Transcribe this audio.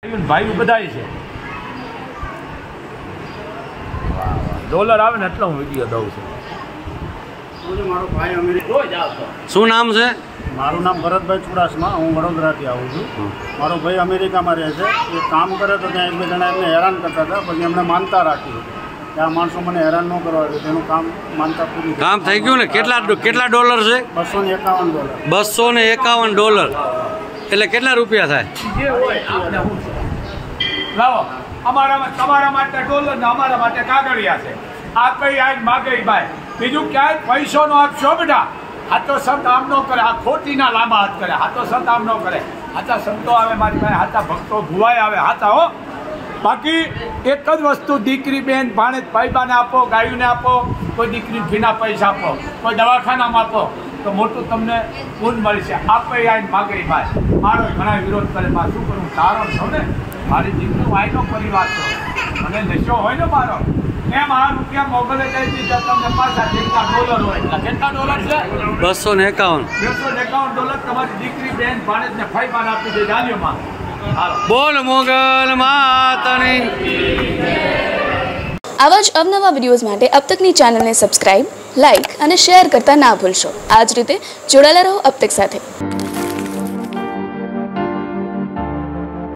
ભાઈ બધાય છે ડોલર આવે ને એટલો હું વિડીયો દઉં છું। મારો ભાઈ અમેરિકા રોજ આવતો। શું નામ છે? મારું નામ ભરતભાઈ ચુડાસમા, હું વડોદરાથી આવું છું। મારો ભાઈ અમેરિકામાં રહે છે, એ કામ કરે તો ત્યાં એક બે જણા એમને હેરાન કરતા હતા, પછી એમણે માનતા રાખી કે આ માણસો મને હેરાન ન કરવા દે, તેનું કામ માનતા પૂરી કામ થઈ ગયું ને? કેટલા ડોલર છે? $251। $251 એટલે કેટલા રૂપિયા થાય? જે હોય આપણે હું છે લાવો તમારા માટે ડોલર ને અમારા માટે કાગળિયા છે। આ કઈ આજ માગે ભાઈ, બીજું ક્યાંય પૈસો નો આપશો બેટા। હાથો શબ્દ આમ ન કરે, આ ખોટી ના લાંબા હાથ કરે, હાથો શબ્દ આમ ન કરે। હાથા સંતો આવે મારી પાસે, હાથા ભક્તો ભુવાય આવે હાથા હો। બાકી એક જ વસ્તુ, દીકરી બેન ભાણે ભાઈબાને આપો, ગાયોને આપો, કોઈ દીકરી ફીના પૈસા આપો, કોઈ દવાખાનામાં આપો તો મોટું તમને પૂન મળશે। આપે આવીને માગે ભાઈ, મારો ઘણા વિરોધ કરે, માં શું કરું, તારો છો ને મારી દીકરી વાયનો પરિવાર છો, મને નશો હોય ને મારો એમ આ રૂપિયા મોકલે જાય છે તમને પાછા જેટલા ડોલર હોય એટલા। કેટલા ડોલર છે? $251 તમારી દીકરી બેન ભાણે ને ભાઈબાને આપી દે જાલ્યોમાં। બોલ મોગલ માતની। આવા જ અવનવા વિડીયોઝ માટે અબ તકની ચેનલને સબસ્ક્રાઇબ, લાઇક અને શેર કરતા ના ભૂલશો। આ જ રીતે જોડાયેલા રહો અબ તક સાથે।